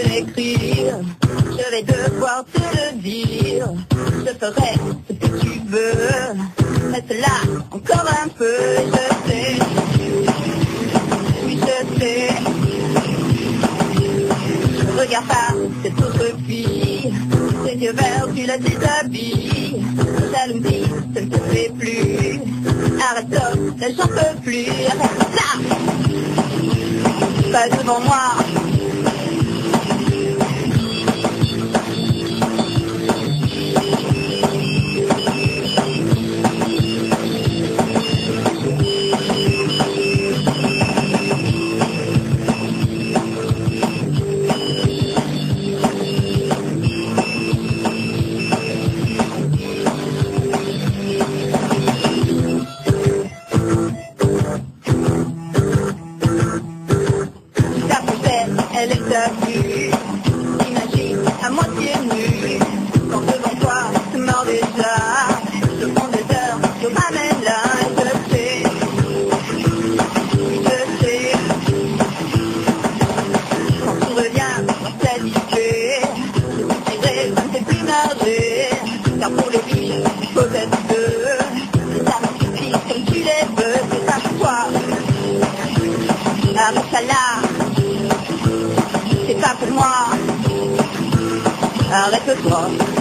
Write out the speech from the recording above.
l'écrire, je vais devoir te le dire. Je ferai ce que tu veux, reste là encore un peu. Je sais, oui je sais. Je regarde pas cette autre fille, ses yeux verts tu la déshabilles. Jalousie, ça ne te fait plus. Arrête stop, là j'en peux plus. Arrête ça, pas devant moi. Elle est à vue, imagine à moitié nue, quand devant toi tu meurs déjà, je prends des heures, je ramène là, je sais, je sais, quand tu reviens dans cette idée, je te dirai, ça ne fait plus marrer, car pour les filles, il faut être deux, les amants suffisent comme tu les veux, c'est ça pour toi, arrête ça là. C'est pas pour moi, arrête-toi.